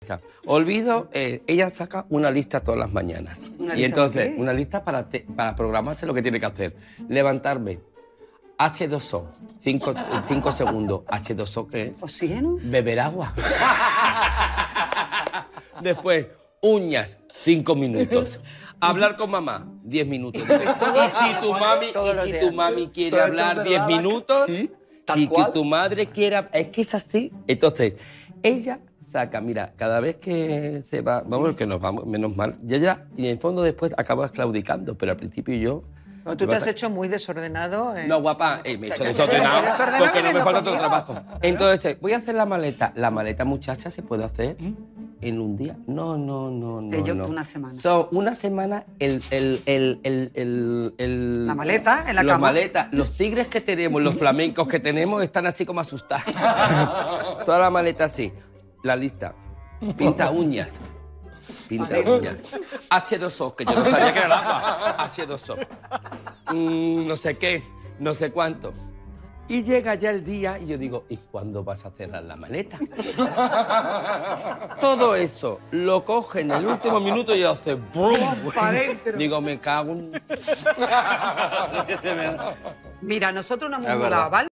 Olvido, ella saca una lista todas las mañanas. Y entonces, una lista para programarse lo que tiene que hacer. Levantarme, H2O, 5 segundos. ¿H2O qué es? ¿Oxígeno? Beber agua. Después, uñas, 5 minutos. Hablar con mamá, 10 minutos. Y si tu mami quiere hablar 10 minutos, si tu madre quiere... Es que es así. Entonces, ella saca, mira, cada vez que se va... Vamos, que nos vamos, menos mal. Y ella, y en el fondo después acabas claudicando, pero al principio yo... No, tú te has hecho muy desordenado. No, guapa, me he hecho desordenado porque no me falta otro trabajo. Entonces, voy a hacer la maleta. La maleta, muchacha, se puede hacer en un día. No. Una semana. Son una semana la maleta en la cama. Las maletas, los tigres que tenemos, los flamencos que tenemos, están así como asustados. Toda la maleta así. La lista. Pinta uñas. H2O, que yo no sabía que era el agua. H2O. No sé qué, no sé cuánto. Y llega ya el día y yo digo, ¿y cuándo vas a cerrar la maleta? Todo eso lo coge en el último minuto y hace ¡brum! Digo, me cago en... Mira, nosotros nos hemos mudado, ¿vale?